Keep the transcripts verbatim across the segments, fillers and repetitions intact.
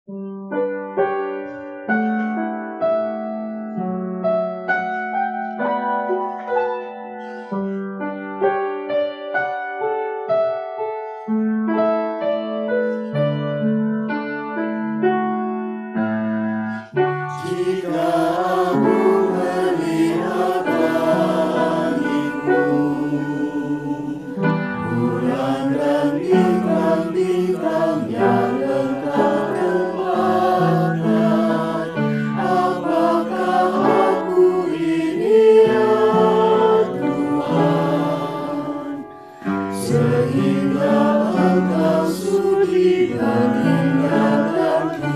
Jika aku melihat langitmu, bulan dan bintang-bintang yang Engkau tempatkan, apakah aku ini ya Tuhan, sehingga Engkau sudi meninggalkanku.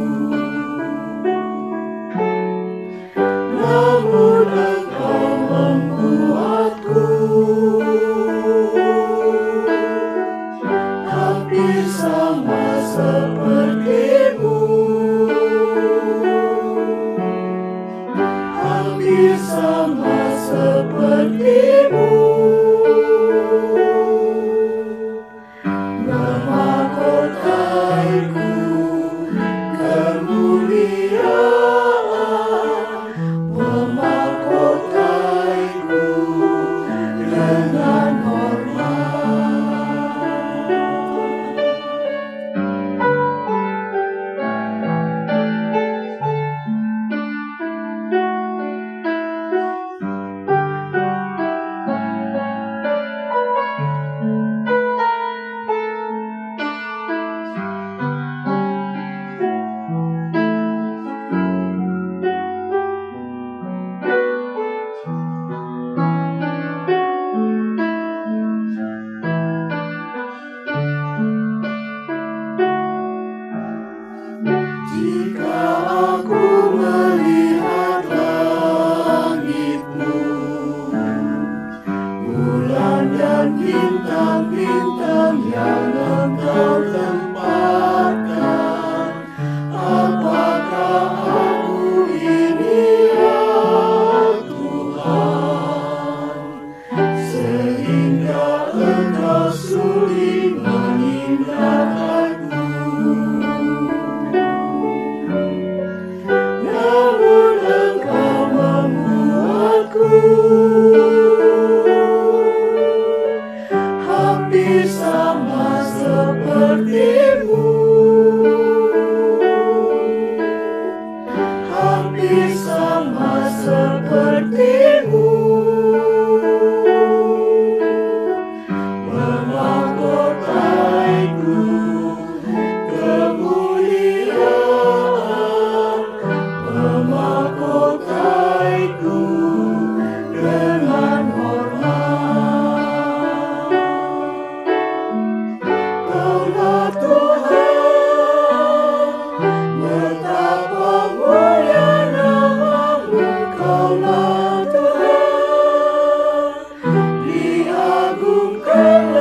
Namun Engkau membuatku hampir sama sepertimu, hampir sama sepertimu, memahkotaiku kemuliaan, memahkotaiku dengan hormat. Jika aku melihat langitmu, bulan dan bintang-bintang yang Engkau tempatkan, apakah aku ini ya Tuhan, sehingga Engkau sudi meninggalkanku. Namun Engkau membuatku hampir sama sepertimu, hampir sama sepertimu, memahkotaiku kemuliaan, memahkotaiku dengan hormat. Kaulah Tuhan, betapa mulia nama-Mu. Kaulah Tuhan, diagungkanlah